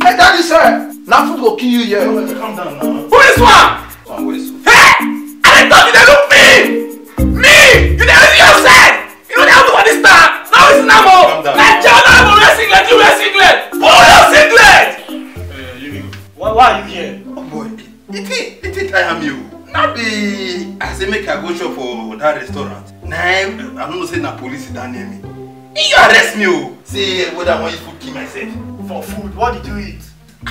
My daddy said, now food will kill you here. Calm down now. Who is one? Hey! I thought you didn't look me! Me! You didn't see yourself! You don't have to understand! Now it's Namo! Nigeria, wear singlet, you wear singlet! Pull your singlet! Why are you here? Oh boy, it tire me. Now be, I say make I go shop for that restaurant. Now, I don't know say na police down near me. You arrest me, say whether I want you to kill myself. For food, what did you eat?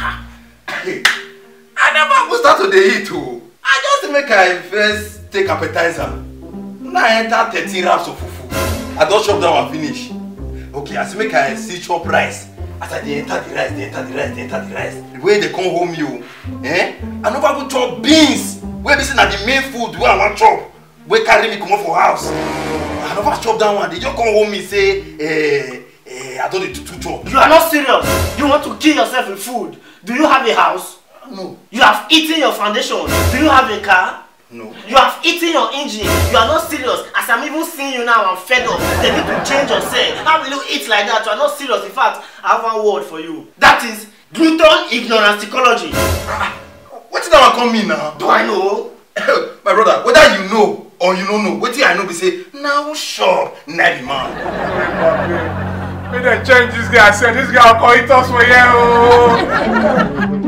I never go start to the eat. I just make I first take appetizer. Now I enter 13 wraps of fufu. I don't chop down and finish. Okay, I say make I see chop rice. As I enter the rice, The way they come home you, I never go chop beans. Where this is not the main food where I want chop. Where carry me come up for house. I never chop down one. They just come home me say, I don't need to chop. You are not serious. You want to kill yourself with food. Do you have a house? No. You have eaten your foundation. Do you have a car? No. You have eaten your engine. You are not serious. As I'm even seeing you now, I'm fed up. They need to change yourself. How will you eat like that? You are not serious. In fact, I have one word for you. That is gluten ignorance psychology. What did that come mean now? Do I know? My brother, whether you know or you don't know, what did I know be say, now sure, not the man. May they change this guy. I said this guy will call it us for you.